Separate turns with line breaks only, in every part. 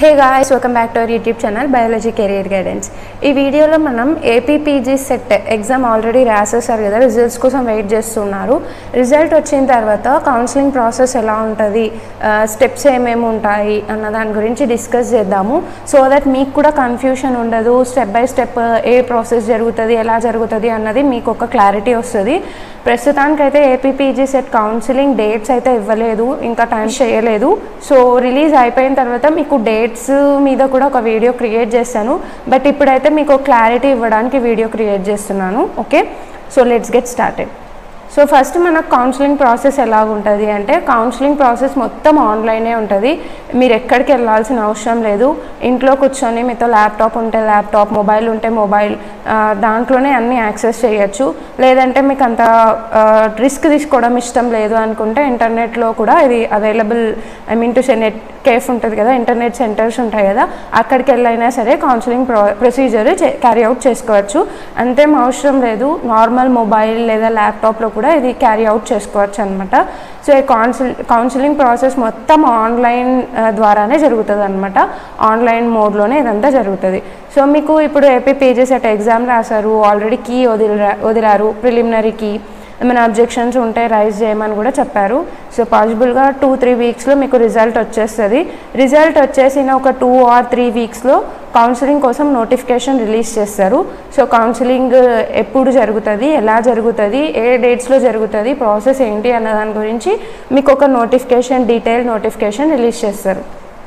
Hey guys, welcome back to our YouTube channel Biology Career Guidance. ఈ వీడియోలో మనం APPG CET exam already రాసేసారు కదా, రిజల్ట్స్ కోసం వెయిట్ చేస్తున్నారు. రిజల్ట్ వచ్చిన తర్వాత కౌన్సిలింగ్ ప్రాసెస్ ఎలా ఉంటుంది, స్టెప్స్ ఏమేమి ఉంటాయి అన్న దాని గురించి డిస్కస్ చేద్దాము. సో దట్ మీకు కూడా కన్ఫ్యూషన్ ఉండదు, స్టెప్ బై స్టెప్ ఏ ప్రాసెస్ జరుగుతుంది, ఎలా జరుగుతుంది అన్నది మీకు ఒక క్లారిటీ వస్తుంది. ప్రస్తుతానికైతే ఏపీపీజీ సెట్ కౌన్సిలింగ్ డేట్స్ అయితే ఇవ్వలేదు, ఇంకా టైం చేయలేదు. సో రిలీజ్ అయిపోయిన తర్వాత మీకు డేట్స్ మీద కూడా ఒక వీడియో క్రియేట్ చేస్తాను. బట్ ఇప్పుడైతే మీకు క్లారిటీ ఇవ్వడానికి వీడియో క్రియేట్ చేస్తున్నాను. Okay, so let's get started. So first మనకు కౌన్సిలింగ్ ప్రాసెస్ ఎలా ఉంటుంది అంటే, కౌన్సిలింగ్ ప్రాసెస్ మొత్తం ఆన్లైనే ఉంటుంది. మీరు ఎక్కడికి వెళ్ళాల్సిన అవసరం లేదు. ఇంట్లో కూర్చొని మీతో ల్యాప్టాప్ ఉంటే ల్యాప్టాప్, మొబైల్ ఉంటే మొబైల్, దాంట్లోనే అన్నీ యాక్సెస్ చేయొచ్చు. లేదంటే మీకు అంత రిస్క్ తీసుకోవడం ఇష్టం లేదు అనుకుంటే ఇంటర్నెట్లో కూడా ఇది available. I mean to say net cafe ఉంటుంది కదా, ఇంటర్నెట్ సెంటర్స్ ఉంటాయి కదా, అక్కడికి వెళ్ళైనా సరే కౌన్సిలింగ్ ప్రొసీజర్ క్యారీ అవుట్ చేసుకోవచ్చు. అంతేం అవసరం లేదు, నార్మల్ మొబైల్ లేదా ల్యాప్టాప్లో కూడా ఇది క్యారీ అవుట్ చేసుకోవచ్చు అనమాట. సో ఈ కౌన్సిలింగ్ ప్రాసెస్ మొత్తం ఆన్లైన్ ద్వారానే జరుగుతుంది అనమాట. ఆన్లైన్ మోడ్లోనే ఇదంతా జరుగుతుంది. సో మీకు ఇప్పుడు ఏపీపీజీ సెట్ ఎగ్జామ్ రాశారు, ఆల్రెడీ కీ వదిలారు, ప్రిలిమినరీ కీ. ఏమైనా అబ్జెక్షన్స్ ఉంటే రైజ్ చేయమని కూడా చెప్పారు. సో పాసిబుల్గా 2-3 వీక్స్లో మీకు రిజల్ట్ వచ్చేస్తుంది. రిజల్ట్ వచ్చేసిన ఒక 2 or 3 వీక్స్లో కౌన్సిలింగ్ కోసం నోటిఫికేషన్ రిలీజ్ చేస్తారు. సో కౌన్సిలింగ్ ఎప్పుడు జరుగుతుంది, ఎలా జరుగుతుంది, ఏ డేట్స్లో జరుగుతుంది, ప్రాసెస్ ఏంటి అన్న దాని గురించి మీకు ఒక నోటిఫికేషన్, డీటెయిల్ నోటిఫికేషన్ రిలీజ్ చేస్తారు.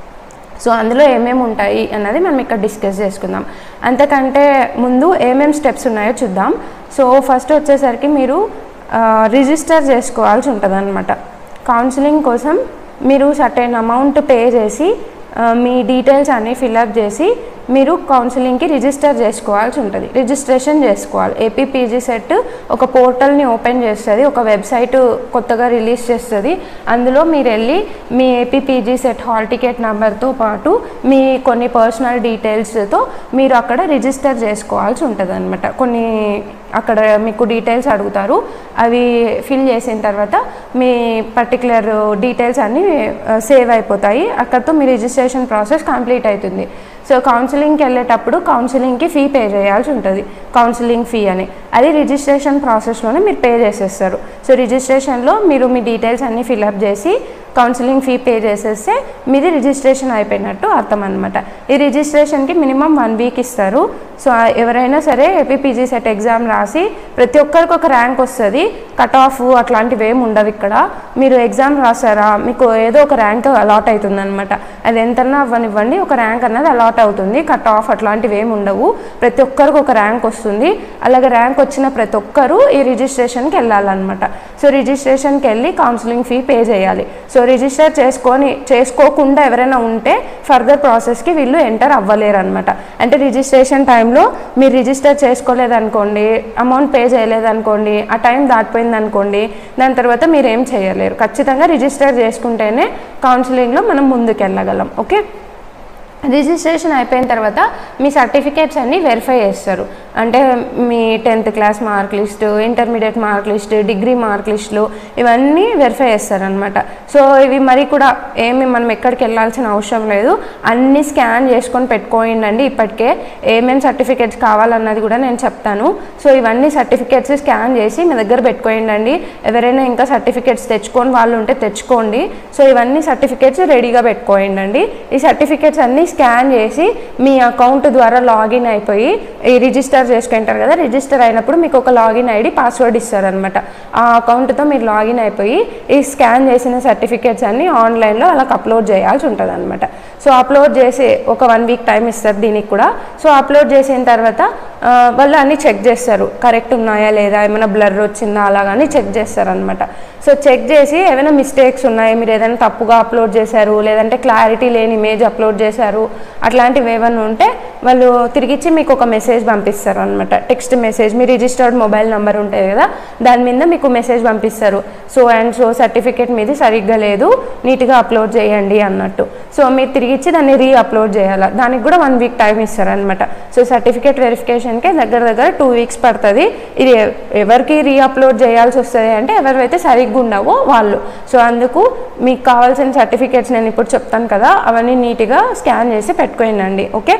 సో అందులో ఏమేమి ఉంటాయి అన్నది మనం ఇక్కడ డిస్కస్ చేసుకుందాం. అంతకంటే ముందు ఏమేమి స్టెప్స్ ఉన్నాయో చూద్దాం. సో ఫస్ట్ వచ్చేసరికి మీరు రిజిస్టర్ చేసుకోవాల్సి ఉంటుంది అనమాట. కౌన్సిలింగ్ కోసం మీరు సర్టెన్ అమౌంట్ పే చేసి మీ డీటెయిల్స్ అన్నీ ఫిల్అప్ చేసి మీరు కౌన్సిలింగ్కి రిజిస్టర్ చేసుకోవాల్సి ఉంటుంది, రిజిస్ట్రేషన్ చేసుకోవాలి. ఏపీపీజీ సెట్ ఒక పోర్టల్ని ఓపెన్ చేస్తుంది, ఒక వెబ్సైట్ కొత్తగా రిలీజ్ చేస్తుంది. అందులో మీరు వెళ్ళి మీ ఏపీపీజీ సెట్ హాల్ టికెట్ నెంబర్తో పాటు మీ కొన్ని పర్సనల్ డీటెయిల్స్తో మీరు అక్కడ రిజిస్టర్ చేసుకోవాల్సి ఉంటుంది అనమాట. కొన్ని అక్కడ మీకు డీటెయిల్స్ అడుగుతారు, అవి ఫిల్ చేసిన తర్వాత మీ పర్టికులర్ డీటెయిల్స్ అన్నీ సేవ్ అయిపోతాయి. అక్కడితో మీ రిజిస్ట్రేషన్ ప్రాసెస్ కంప్లీట్ అవుతుంది. సో కౌన్సిలింగ్కి వెళ్ళేటప్పుడు కౌన్సిలింగ్కి ఫీ పే చేయాల్సి ఉంటుంది, కౌన్సిలింగ్ ఫీ అని. అది రిజిస్ట్రేషన్ ప్రాసెస్లోనే మీరు పే చేసేస్తారు. సో రిజిస్ట్రేషన్లో మీరు మీ డీటెయిల్స్ అన్నీ ఫిల్అప్ చేసి కౌన్సిలింగ్ ఫీ పే చేసేస్తే మీది రిజిస్ట్రేషన్ అయిపోయినట్టు అర్థం అనమాట. ఈ రిజిస్ట్రేషన్కి మినిమం 1 వీక్ ఇస్తారు. సో ఎవరైనా సరే ఏపీపీజీ సెట్ ఎగ్జామ్ రాసి ప్రతి ఒక్కరికి ఒక ర్యాంక్ వస్తుంది, కట్ ఆఫ్ అట్లాంటివి ఏమి ఉండవు ఇక్కడ. మీరు ఎగ్జామ్ రాసారా, మీకు ఏదో ఒక ర్యాంక్ అలాట్ అవుతుంది అనమాట. అది ఎంతన్నా అవ్వనివ్వండి, ఒక ర్యాంక్ అన్నది అలాట్ అవుతుంది. కట్ ఆఫ్ అట్లాంటివి ఏమి ఉండవు, ప్రతి ఒక్కరికి ఒక ర్యాంక్ వస్తుంది. అలాగే ర్యాంక్ వచ్చిన ప్రతి ఒక్కరూ ఈ రిజిస్ట్రేషన్కి వెళ్ళాలన్నమాట. సో రిజిస్ట్రేషన్కి వెళ్ళి కౌన్సిలింగ్ ఫీ పే చేయాలి. సో రిజిస్టర్ చేసుకోకుండా ఎవరైనా ఉంటే ఫర్దర్ ప్రాసెస్కి వీళ్ళు ఎంటర్ అవ్వలేరు అనమాట. అంటే రిజిస్ట్రేషన్ టైంలో మీరు రిజిస్టర్ చేసుకోలేదనుకోండి, అమౌంట్ పే చేయలేదనుకోండి, ఆ టైం దాటిపోయింది అనుకోండి, దాని తర్వాత మీరు ఏం చేయలేరు. ఖచ్చితంగా రిజిస్టర్ చేసుకుంటేనే కౌన్సిలింగ్లో మనం ముందుకు వెళ్ళగలం. ఓకే, రిజిస్ట్రేషన్ అయిపోయిన తర్వాత మీ సర్టిఫికేట్స్ అన్నీ వెరిఫై చేస్తారు. అంటే మీ 10th class mark list, intermediate mark list, degree mark లిస్టులు, ఇవన్నీ వెరిఫై చేస్తారనమాట. సో ఇవి మరి కూడా మనం ఎక్కడికి వెళ్ళాల్సిన అవసరం లేదు, అన్నీ స్కాన్ చేసుకొని పెట్టుకోండి. ఇప్పటికే ఏమేమి సర్టిఫికేట్స్ కావాలన్నది కూడా నేను చెప్తాను. సో ఇవన్నీ సర్టిఫికేట్స్ స్కాన్ చేసి మీ దగ్గర పెట్టుకోండి. ఎవరైనా ఇంకా సర్టిఫికేట్స్ తెచ్చుకొని వాళ్ళు ఉంటే తెచ్చుకోండి. సో ఇవన్నీ సర్టిఫికేట్స్ రెడీగా పెట్టుకోండి. ఈ సర్టిఫికేట్స్ అన్నీ స్కాన్ చేసి మీ అకౌంట్ ద్వారా లాగిన్ అయిపోయి ఈ రిజిస్టర్ చేసుకుంటారు కదా, రిజిస్టర్ అయినప్పుడు మీకు ఒక లాగిన్ ఐడి, పాస్వర్డ్ ఇస్తారనమాట. ఆ అకౌంట్తో మీరు లాగిన్ అయిపోయి ఈ స్కాన్ చేసిన సర్టిఫికేట్స్ అన్నీ ఆన్లైన్లో అలా అప్లోడ్ చేయాల్సి ఉంటుంది అనమాట. సో అప్లోడ్ చేసి ఒక 1 వీక్ టైం ఇస్తారు దీనికి కూడా. సో అప్లోడ్ చేసిన తర్వాత వాళ్ళు అన్నీ చెక్ చేస్తారు, కరెక్ట్ ఉన్నాయా లేదా, ఏమైనా బ్లర్ వచ్చిందా అలాగని చెక్ చేస్తారనమాట. సో చెక్ చేసి ఏమైనా మిస్టేక్స్ ఉన్నాయి, మీరు ఏదైనా తప్పుగా అప్లోడ్ చేశారు, లేదంటే క్లారిటీ లేని ఇమేజ్ అప్లోడ్ చేశారు, అట్లాంటివి ఏమైనా ఉంటే వాళ్ళు తిరిగిచ్చి మీకు ఒక మెసేజ్ పంపిస్తారు అనమాట, టెక్స్ట్ మెసేజ్. మీ రిజిస్టర్డ్ మొబైల్ నెంబర్ ఉంటుంది కదా, దాని మీద మీకు మెసేజ్ పంపిస్తారు, సో అండ్ సో సర్టిఫికేట్ మీది సరిగ్గా లేదు, నీట్గా అప్లోడ్ చేయండి అన్నట్టు. సో మీరు తిరిగి ఇచ్చి దాన్ని అప్లోడ్ చేయాలి. దానికి కూడా 1 వీక్ టైం ఇస్తారనమాట. సో సర్టిఫికేట్ వెరిఫికేషన్కి దగ్గర 2 వీక్స్ పడుతుంది. ఇది ఎవరికి అప్లోడ్ చేయాల్సి వస్తుంది అంటే ఎవరైతే సరిగ్గా ఉండవో వాళ్ళు. సో అందుకు మీకు కావాల్సిన సర్టిఫికేట్స్ నేను ఇప్పుడు చెప్తాను కదా, అవన్నీ నీట్గా స్కాన్ చేసి పెట్టుకోండి. ఓకే,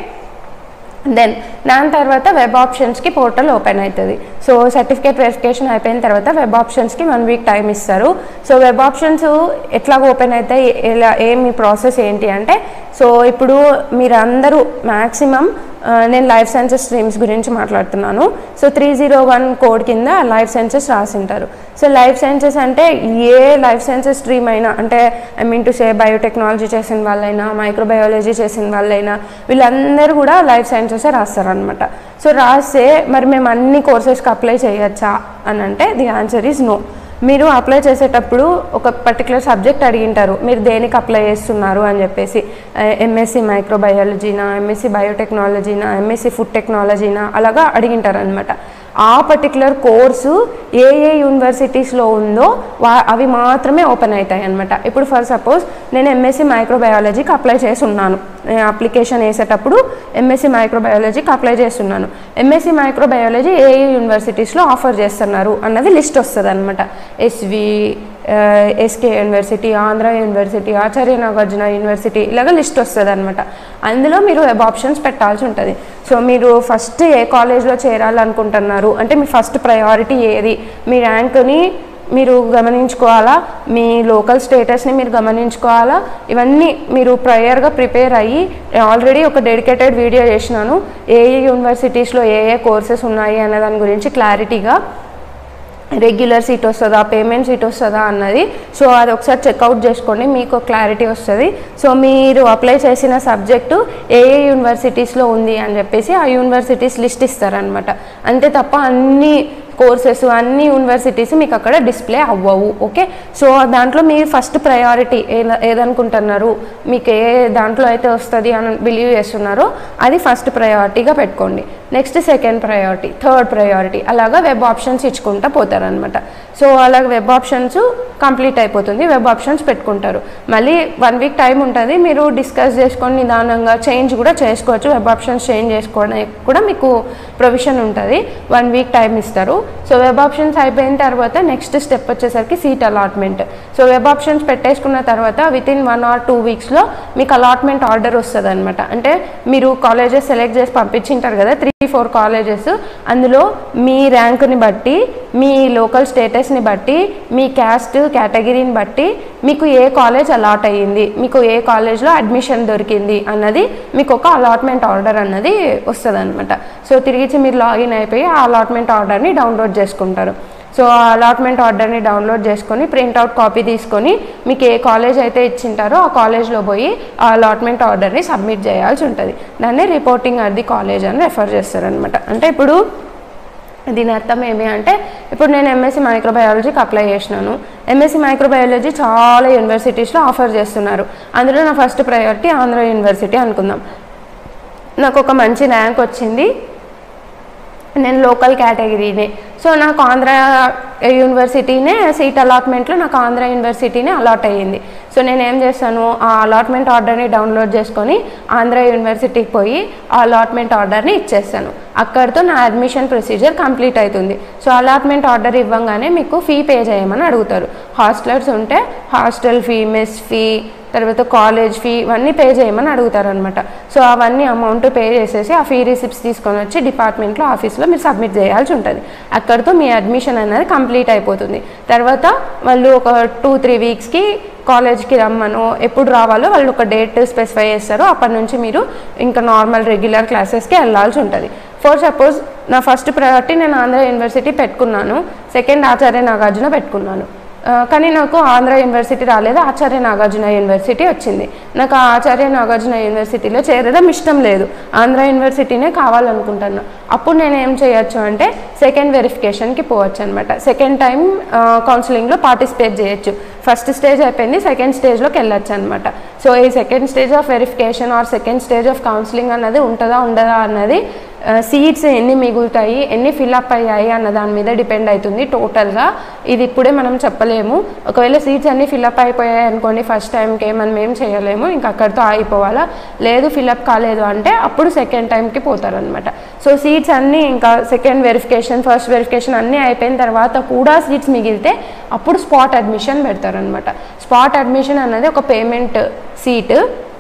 దెన్ దాని తర్వాత వెబ్ ఆప్షన్స్కి పోర్టల్ ఓపెన్ అవుతుంది. సో సర్టిఫికేట్ వెరిఫికేషన్ అయిపోయిన తర్వాత వెబ్ ఆప్షన్స్కి 1 వీక్ టైం ఇస్తారు. సో వెబ్ ఆప్షన్స్ ఎట్లాగ ఓపెన్ అవుతాయి, మీ ప్రాసెస్ ఏంటి అంటే, సో ఇప్పుడు మీరందరూ మ్యాక్సిమం నేను లైఫ్ సైన్సెస్ స్ట్రీమ్స్ గురించి మాట్లాడుతున్నాను. సో 301 కోడ్ కింద లైఫ్ సైన్సెస్ రాసింటారు. సో లైఫ్ సైన్సెస్ అంటే ఏ లైఫ్ సైన్సెస్ స్ట్రీమ్ అయినా, అంటే I mean to say biotechnology చేసిన వాళ్ళైనా, మైక్రోబయాలజీ చేసిన వాళ్ళైనా, వీళ్ళందరూ కూడా లైఫ్ సైన్సెసే రాస్తారనమాట. సో రాస్తే మరి మేము అన్ని కోర్సెస్కి అప్లై చేయొచ్చా అని అంటే ది ఆన్సర్ ఈజ్ నో. మీరు అప్లై చేసేటప్పుడు ఒక పర్టికులర్ సబ్జెక్ట్ అడిగింటారు, మీరు దేనికి అప్లై చేస్తున్నారు అని చెప్పేసి, ఎంఎస్సి మైక్రోబయాలజీనా, ఎంఎస్సి బయోటెక్నాలజీనా, ఎంఎస్సి ఫుడ్ టెక్నాలజీనా, అలాగా అడిగింటారు అనమాట. ఆ పర్టికులర్ కోర్సు ఏ యూనివర్సిటీస్లో ఉందో అవి మాత్రమే ఓపెన్ అవుతాయి అనమాట. ఇప్పుడు ఫర్ సపోజ్ నేను ఎంఎస్సి మైక్రోబయాలజీకి అప్లై చేసి ఉన్నాను, అప్లికేషన్ వేసేటప్పుడు ఎంఎస్సి మైక్రోబయాలజీకి అప్లై చేస్తున్నాను. ఎంఎస్సి మైక్రోబయాలజీ ఏ యూనివర్సిటీస్లో ఆఫర్ చేస్తున్నారు అన్నది లిస్ట్ వస్తుంది అనమాట. SV, SK university, Andhra university, Acharya Nagarjuna university, ఇలాగ లిస్ట్ వస్తుంది అనమాట. అందులో మీరు వెబ్ ఆప్షన్స్ పెట్టాల్సి ఉంటుంది. సో మీరు ఫస్ట్ ఏ కాలేజ్లో చేరాలనుకుంటున్నారు అంటే మీ ఫస్ట్ ప్రయారిటీ ఏది, మీ ర్యాంక్ని మీరు గమనించుకోవాలా, మీ లోకల్ స్టేటస్ని మీరు గమనించుకోవాలా. ఇవన్నీ మీరు ప్రయర్గా ప్రిపేర్ అయ్యి, ఆల్రెడీ ఒక డెడికేటెడ్ వీడియో చేసినాను ఏ యూనివర్సిటీస్లో ఏ కోర్సెస్ ఉన్నాయి అనే దాని గురించి క్లారిటీగా, రెగ్యులర్ సీట్ వస్తుందా, పేమెంట్ సీట్ వస్తుందా అన్నది. సో అది ఒకసారి చెక్అవుట్ చేసుకోండి, మీకు క్లారిటీ వస్తుంది. సో మీరు అప్లై చేసిన సబ్జెక్టు ఏ యూనివర్సిటీస్లో ఉంది అని చెప్పేసి ఆ యూనివర్సిటీస్ లిస్ట్ ఇస్తారనమాట. అంతే తప్ప అన్ని కోర్సెస్, అన్ని యూనివర్సిటీస్ మీకు అక్కడ డిస్ప్లే అవ్వవు. ఓకే, సో దాంట్లో మీరు ఫస్ట్ ప్రయారిటీ ఏదనుకుంటున్నారు, మీకు ఏ దాంట్లో అయితే వస్తుంది అని బిలీవ్ చేస్తున్నారో అది ఫస్ట్ ప్రయారిటీగా పెట్టుకోండి. Next second priority, third priority, అలాగా వెబ్ ఆప్షన్స్ ఇచ్చుకుంటూ పోతారనమాట. సో అలాగ వెబ్ ఆప్షన్స్ కంప్లీట్ అయిపోతుంది, వెబ్ ఆప్షన్స్ పెట్టుకుంటారు. మళ్ళీ 1 వీక్ టైం ఉంటుంది, మీరు డిస్కస్ చేసుకొని నిదానంగా చేంజ్ కూడా చేసుకోవచ్చు. వెబ్ ఆప్షన్స్ చేంజ్ చేసుకోవడానికి కూడా మీకు ప్రొవిజన్ ఉంటుంది. 1 వీక్ టైం ఇస్తారు. సో వెబ్ ఆప్షన్స్ అయిపోయిన తర్వాత నెక్స్ట్ స్టెప్ వచ్చేసరికి seat allotment. So web options పెట్టేసుకున్న తర్వాత వితిన్ 1 or 2 వీక్స్లో మీకు అలాట్మెంట్ ఆర్డర్ వస్తుంది అనమాట. అంటే మీరు కాలేజెస్ సెలెక్ట్ చేసి పంపించింటారు కదా, 3-4 కాలేజెస్, అందులో మీ ర్యాంకుని బట్టి, మీ లోకల్ స్టేటస్ని బట్టి, మీ క్యాస్ట్ కేటగిరీని బట్టి మీకు ఏ కాలేజ్ అలాట్ అయ్యింది, మీకు ఏ కాలేజ్లో అడ్మిషన్ దొరికింది అన్నది మీకు ఒక అలాట్మెంట్ ఆర్డర్ అన్నది వస్తుంది అనమాట. సో తిరిగిచ్చి మీరు లాగిన్ అయిపోయి ఆ అలాట్మెంట్ ఆర్డర్ని డౌన్లోడ్ చేసుకుంటారు. సో ఆ అలాట్మెంట్ ఆర్డర్ని డౌన్లోడ్ చేసుకొని ప్రింట్అవుట్ కాపీ తీసుకొని మీకు ఏ కాలేజ్ అయితే ఇచ్చింటారో ఆ కాలేజ్లో పోయి ఆ అలాట్మెంట్ ఆర్డర్ని సబ్మిట్ చేయాల్సి ఉంటుంది. దాన్ని రిపోర్టింగ్ అట్ ది కాలేజ్ అని రెఫర్ చేస్తారనమాట. అంటే ఇప్పుడు దీని అర్థం ఏమి అంటే, ఇప్పుడు నేను ఎంఎస్సి మైక్రోబయాలజీకి అప్లై చేసినాను. ఎంఎస్సి మైక్రోబయాలజీ చాలా యూనివర్సిటీస్లో ఆఫర్ చేస్తున్నారు. అందులో నా ఫస్ట్ ప్రయారిటీ ఆంధ్ర యూనివర్సిటీ అనుకుందాం. నాకు ఒక మంచి ర్యాంక్ వచ్చింది, నేను లోకల్ కేటగిరీనే. సో నాకు ఆంధ్ర యూనివర్సిటీనే సీట్ అలాట్మెంట్లో నాకు ఆంధ్ర యూనివర్సిటీనే అలాట్ అయ్యింది. సో నేను ఏం చేస్తాను, ఆ అలాట్మెంట్ ఆర్డర్ని డౌన్లోడ్ చేసుకొని ఆంధ్ర యూనివర్సిటీకి పోయి ఆ అలాట్మెంట్ ఆర్డర్ని ఇచ్చేస్తాను. అక్కడితో నా అడ్మిషన్ ప్రొసీజర్ కంప్లీట్ అవుతుంది. సో అలాట్మెంట్ ఆర్డర్ ఇవ్వగానే మీకు ఫీ పే చేయమని అడుగుతారు. హాస్టలర్స్ ఉంటే హాస్టల్ ఫీ, మెస్ ఫీ, తర్వాత కాలేజ్ ఫీ, ఇవన్నీ పే చేయమని అడుగుతారు అనమాట. సో అవన్నీ అమౌంట్ పే చేసేసి ఆ ఫీ రిసిప్ట్స్ తీసుకొని వచ్చి డిపార్ట్మెంట్లో ఆఫీస్లో మీరు సబ్మిట్ చేయాల్సి ఉంటుంది. అక్కడితో మీ అడ్మిషన్ అనేది కంప్లీట్ అయిపోతుంది. తర్వాత వాళ్ళు ఒక 2-3 వీక్స్కి కాలేజ్కి రమ్మను, ఎప్పుడు రావాలో వాళ్ళు ఒక డేట్ స్పెసిఫై చేస్తారు. అప్పటి నుంచి మీరు ఇంకా నార్మల్ రెగ్యులర్ క్లాసెస్కి వెళ్ళాల్సి ఉంటుంది. ఫర్ సపోజ్ నా ఫస్ట్ ప్రయారిటీ నేను ఆంధ్ర యూనివర్సిటీ పెట్టుకున్నాను, సెకండ్ ఆచార్య నాగార్జున పెట్టుకున్నాను. కానీ నాకు ఆంధ్ర యూనివర్సిటీ రాలేదు, ఆచార్య నాగార్జున యూనివర్సిటీ వచ్చింది. నాకు ఆ ఆచార్య నాగార్జున యూనివర్సిటీలో చేరడం ఇష్టం లేదు, ఆంధ్ర యూనివర్సిటీనే కావాలనుకుంటాను. అప్పుడు నేను ఏం చేయొచ్చు అంటే సెకండ్ వెరిఫికేషన్కి పోవచ్చు అనమాట. సెకండ్ టైం కౌన్సిలింగ్లో పార్టిసిపేట్ చేయొచ్చు. ఫస్ట్ స్టేజ్ అయిపోయింది, సెకండ్ స్టేజ్లోకి వెళ్ళొచ్చు అనమాట. సో ఈ second stage of verification or second stage of counselling అన్నది ఉంటుందా ఉండదా అన్నది సీట్స్ ఎన్ని మిగులుతాయి, ఎన్ని ఫిల్అప్ అయ్యాయి అన్న దాని మీద డిపెండ్ అవుతుంది టోటల్గా. ఇది ఇప్పుడే మనం చెప్పలేము. ఒకవేళ సీట్స్ అన్నీ ఫిల్అప్ అయిపోయాయి అనుకోండి ఫస్ట్ టైంకి మనం ఏం చేయలేము, ఇంకా అక్కడితో ఆగిపోవాలా. లేదు ఫిల్అప్ కాలేదు అంటే అప్పుడు సెకండ్ టైంకి పోతారనమాట. సో సీట్స్ అన్నీ ఇంకా సెకండ్ వెరిఫికేషన్ ఫస్ట్ వెరిఫికేషన్ అన్నీ అయిపోయిన తర్వాత కూడా సీట్స్ మిగిలితే అప్పుడు స్పాట్ అడ్మిషన్ పెడతారనమాట. స్పాట్ అడ్మిషన్ అన్నది ఒక పేమెంట్ సీట్.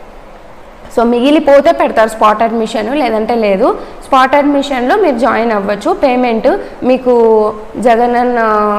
సో మిగిలిపోతే పెడతారు స్పాట్ అడ్మిషన్, లేదంటే లేదు. స్పాట్ అడ్మిషన్లో మీరు జాయిన్ అవ్వచ్చు. పేమెంట్ మీకు జగనన్న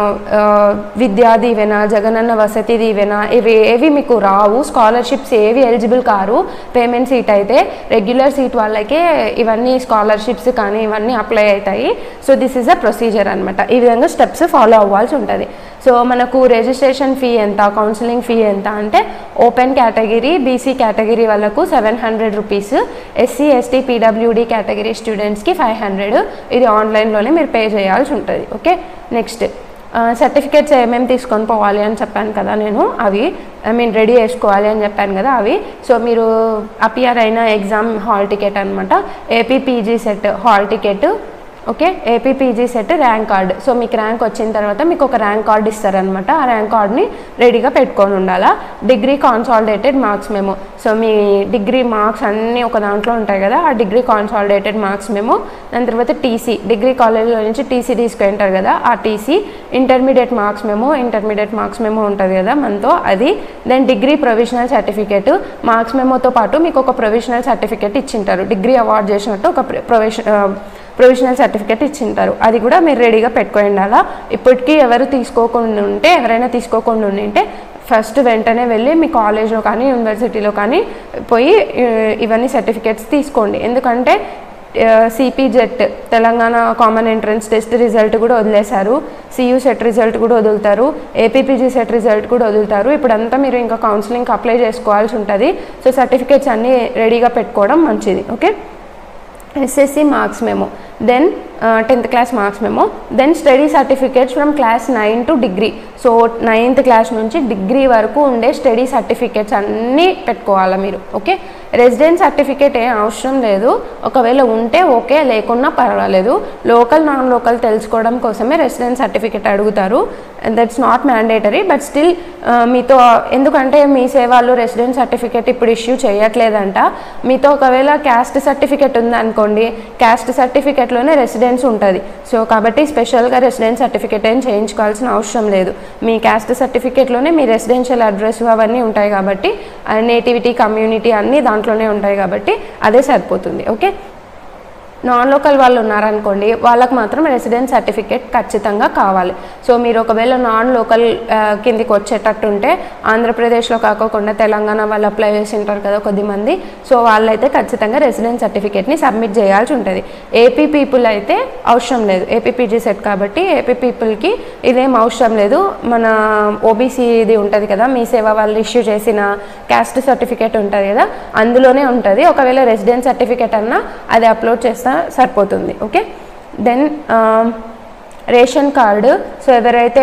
విద్యా దీవెన, జగనన్న వసతి దీవెన ఏవి మీకు రావు. స్కాలర్షిప్స్ ఏవి ఎలిజిబుల్ కారు పేమెంట్ సీట్ అయితే. రెగ్యులర్ సీట్ వాళ్ళకే ఇవన్నీ స్కాలర్షిప్స్ కానీ ఇవన్నీ అప్లై అవుతాయి. So this is a procedure అనమాట. ఈ విధంగా స్టెప్స్ ఫాలో అవ్వాల్సి ఉంటుంది. సో మనకు రిజిస్ట్రేషన్ ఫీ ఎంత, కౌన్సిలింగ్ ఫీ ఎంత అంటే ఓపెన్ కేటగిరీ బీసీ కేటగిరీ వాళ్ళకు 700 rupees, SC ST PWD category స్టూడెంట్స్కి 500. ఇది ఆన్లైన్లోనే మీరు పే చేయాల్సి ఉంటుంది. ఓకే, నెక్స్ట్ సర్టిఫికేట్స్ ఏమేమి తీసుకొని పోవాలి అని చెప్పాను కదా నేను, అవి రెడీ చేసుకోవాలి అని చెప్పాను కదా అవి. సో మీరు అపియర్ అయిన ఎగ్జామ్ హాల్ టికెట్ అనమాట, APPG CET hall ticket, okay, APPG CET rank card. So మీకు ర్యాంక్ వచ్చిన తర్వాత మీకు ఒక ర్యాంక్ కార్డ్ ఇస్తారనమాట. ఆ ర్యాంక్ కార్డ్ని రెడీగా పెట్టుకొని ఉండాలా. Degree consolidated marks memo. So మీ డిగ్రీ మార్క్స్ అన్నీ ఒక దాంట్లో ఉంటాయి కదా, ఆ డిగ్రీ కాన్సాలిడేటెడ్ మార్క్స్ మెమో. దాని తర్వాత టీసీ, డిగ్రీ కాలేజ్లో నుంచి టీసీ తీసుకుంటారు కదా ఆ టీసీ. ఇంటర్మీడియట్ మార్క్స్ మెమో ఉంటుంది కదా మనతో, అది. Then degree provisional certificate. Marks మెమోతో పాటు మీకు ఒక ప్రొవిజనల్ సర్టిఫికేట్ ఇచ్చింటారు, డిగ్రీ అవార్డ్ చేసినట్టు ఒక ప్రొవిజనల్ సర్టిఫికేట్ ఇచ్చింటారు. అది కూడా మీరు రెడీగా పెట్టుకొని ఉండాలా. ఇప్పటికీ ఎవరైనా తీసుకోకుండా ఉంటే ఫస్ట్ వెంటనే వెళ్ళి మీ కాలేజ్లో కానీ యూనివర్సిటీలో కానీ పోయి ఇవన్నీ సర్టిఫికేట్స్ తీసుకోండి. ఎందుకంటే CPGET Telangana common entrance test result కూడా వదిలేశారు, సియూ సెట్ రిజల్ట్ కూడా వదులుతారు, ఏపీపీజీ సెట్ రిజల్ట్ కూడా వదులుతారు. ఇప్పుడంతా మీరు ఇంకా కౌన్సిలింగ్కి అప్లై చేసుకోవాల్సి ఉంటుంది. సో సర్టిఫికేట్స్ అన్నీ రెడీగా పెట్టుకోవడం మంచిది. Okay, SSC marks memo, then 10th class marks memo, then study certificates from class 9 to degree. So 9th class నుంచి డిగ్రీ వరకు ఉండే స్టడీ సర్టిఫికేట్స్ అన్నీ పెట్టుకోవాలి మీరు. ఓకే, రెసిడెన్స్ సర్టిఫికేట్ ఏం అవసరం లేదు, ఒకవేళ ఉంటే ఓకే, లేకున్నా పర్వాలేదు. లోకల్ నాన్ లోకల్ తెలుసుకోవడం కోసమే రెసిడెన్స్ సర్టిఫికేట్ అడుగుతారు. That's not mandatory, but still మీతో, ఎందుకంటే మీ సేవాళ్ళు రెసిడెన్స్ సర్టిఫికేట్ ఇప్పుడు ఇష్యూ చేయట్లేదంట. మీతో ఒకవేళ క్యాస్ట్ సర్టిఫికేట్ ఉందనుకోండి, క్యాస్ట్ సర్టిఫికేట్లోనే రెసిడెన్స్ ఉంటుంది. సో కాబట్టి స్పెషల్గా రెసిడెన్స్ సర్టిఫికేట్ ఏం చేయించుకోవాల్సిన అవసరం లేదు. మీ క్యాస్ట్ సర్టిఫికేట్లోనే మీ రెసిడెన్షియల్ అడ్రస్ అవన్నీ ఉంటాయి కాబట్టి, నేటివిటీ కమ్యూనిటీ అన్నీ దాంట్లోనే ఉంటాయి కాబట్టి అదే సరిపోతుంది. ఓకే, నాన్ లోకల్ వాళ్ళు ఉన్నారనుకోండి, వాళ్ళకి మాత్రం రెసిడెన్స్ సర్టిఫికేట్ ఖచ్చితంగా కావాలి. సో మీరు ఒకవేళ నాన్ లోకల్ కిందికి వచ్చేటట్టు ఉంటే, ఆంధ్రప్రదేశ్లో కాకుండా తెలంగాణ వాళ్ళు అప్లై చేసి ఉంటారు కదా కొద్దిమంది, సో వాళ్ళైతే ఖచ్చితంగా రెసిడెన్స్ సర్టిఫికేట్ని సబ్మిట్ చేయాల్సి ఉంటుంది. ఏపీ పీపుల్ అయితే అవసరం లేదు, ఏపీపీజీ సెట్ కాబట్టి ఏపీ పీపుల్కి ఇదేం అవసరం లేదు. మన ఓబీసీ ఇది ఉంటుంది కదా, మీ సేవ వాళ్ళు ఇష్యూ చేసిన క్యాస్ట్ సర్టిఫికేట్ ఉంటుంది కదా, అందులోనే ఉంటుంది. ఒకవేళ రెసిడెన్స్ సర్టిఫికేట్ అన్నా అది అప్లోడ్ చేస్తే సరిపోతుంది. Okay, then ration card. So ఎవరైతే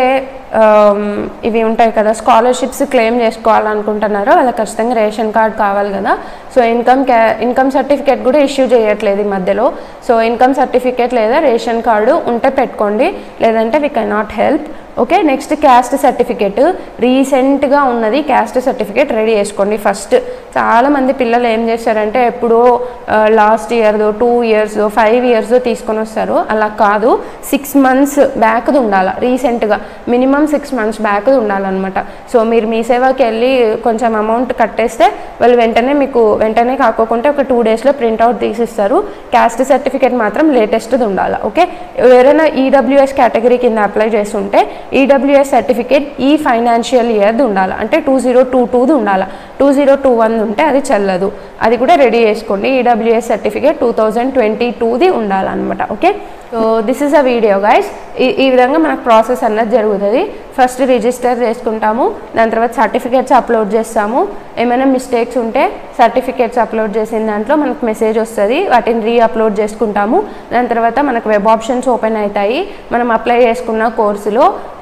ఇవి ఉంటాయి కదా స్కాలర్షిప్స్ క్లెయిమ్ చేసుకోవాలనుకుంటున్నారో వాళ్ళకి ఖచ్చితంగా రేషన్ కార్డ్ కావాలి కదా. సో ఇన్కమ్ సర్టిఫికేట్ కూడా ఇష్యూ చేయట్లేదు ఈ మధ్యలో. సో ఇన్కమ్ సర్టిఫికేట్ లేదా రేషన్ కార్డు ఉంటే పెట్టుకోండి, లేదంటే we can not help. Okay, next caste certificate. రీసెంట్గా ఉన్నది క్యాస్ట్ సర్టిఫికేట్ రెడీ చేసుకోండి ఫస్ట్. చాలామంది పిల్లలు ఏం చేస్తారంటే ఎప్పుడో లాస్ట్ ఇయర్దో 2 ఇయర్స్దో 5 ఇయర్స్దో తీసుకొని వస్తారు. అలా కాదు, 6 months బ్యాక్ది ఉండాలి. రీసెంట్గా మినిమం 6 months బ్యాక్ది ఉండాలన్నమాట. సో మీరు మీ సేవకి వెళ్ళి కొంచెం అమౌంట్ కట్టేస్తే వాళ్ళు వెంటనే కాకోకుంటే ఒక 2 daysలో ప్రింట్అవుట్ తీసిస్తారు. క్యాస్ట్ సర్టిఫికేట్ మాత్రం లేటెస్ట్ది ఉండాలి. ఓకే, ఎవరైనా ఈడబ్ల్యూఎస్ కేటగిరీ కింద అప్లై చేస్తుంటే ఈడబ్ల్యూఎస్ సర్టిఫికేట్ ఈ ఫైనాన్షియల్ ఇయర్ది ఉండాలి, అంటే 2022ది ఉండాలి. 2021 ఉంటే అది చెల్లదు, అది కూడా రెడీ చేసుకోండి. ఈడబ్ల్యూఎస్ సర్టిఫికేట్ 2022ది ఉండాలన్నమాట. Okay, so this is a video guys. ఈ విధంగా మనకు ప్రాసెస్ అన్నది జరుగుతుంది. ఫస్ట్ రిజిస్టర్ చేసుకుంటాము, దాని తర్వాత సర్టిఫికేట్స్ అప్లోడ్ చేస్తాము. ఏమైనా మిస్టేక్స్ ఉంటే సర్టిఫికేట్స్ అప్లోడ్ చేసిన దాంట్లో మనకు మెసేజ్ వస్తుంది, వాటిని అప్లోడ్ చేసుకుంటాము. దాని తర్వాత మనకు వెబ్ ఆప్షన్స్ ఓపెన్ అవుతాయి. మనం అప్లై చేసుకున్న కోర్సులో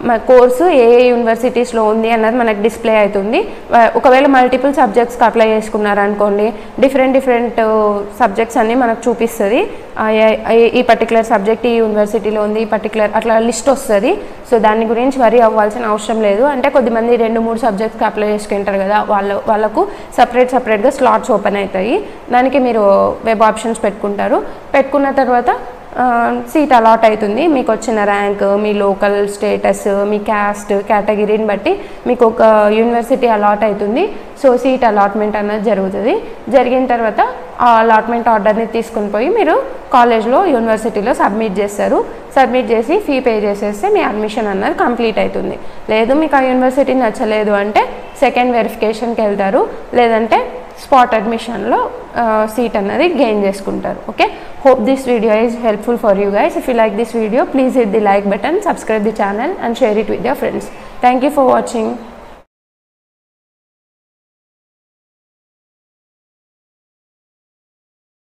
కోర్సు ఏ యూనివర్సిటీస్లో ఉంది అన్నది మనకు డిస్ప్లే అవుతుంది. ఒకవేళ మల్టిపుల్ సబ్జెక్ట్స్కి అప్లై చేసుకున్నారనుకోండి, డిఫరెంట్ సబ్జెక్ట్స్ అన్నీ మనకు చూపిస్తుంది. ఈ పర్టికులర్ సబ్జెక్ట్ ఈ యూనివర్సిటీలో ఉంది, ఈ పర్టికులర్ అట్లా లిస్ట్ వస్తుంది. సో దాని గురించి వరీ అవ్వాల్సిన అవసరం లేదు. అంటే కొద్దిమంది 2-3 సబ్జెక్ట్స్కి అప్లై చేసుకుంటారు కదా, వాళ్ళకు సపరేట్గా స్లాట్స్ ఓపెన్ అవుతాయి. దానికి మీరు వెబ్ ఆప్షన్స్ పెట్టుకున్న తర్వాత సీట్ అలాట్ అవుతుంది. మీకు వచ్చిన ర్యాంక్, మీ లోకల్ స్టేటస్, మీ క్యాస్ట్ కేటగిరీని బట్టి మీకు ఒక యూనివర్సిటీ అలాట్ అవుతుంది. సో సీట్ అలాట్మెంట్ అన్నది జరుగుతుంది. జరిగిన తర్వాత ఆ అలాట్మెంట్ ఆర్డర్ని తీసుకుని పోయి మీరు కాలేజ్లో యూనివర్సిటీలో సబ్మిట్ చేస్తారు. సబ్మిట్ చేసి ఫీ పే చేసేస్తే మీ అడ్మిషన్ అన్నది కంప్లీట్ అవుతుంది. లేదు మీకు ఆ యూనివర్సిటీ నచ్చలేదు అంటే సెకండ్ వెరిఫికేషన్కి వెళ్తారు, లేదంటే స్పాట్ అడ్మిషన్లో సీట్ అన్నది గెయిన్ చేసుకుంటారు. Okay, hope this video is helpful for you guys. If you like this video, please hit the like button, subscribe the channel and share it with your friends. Thank you for watching.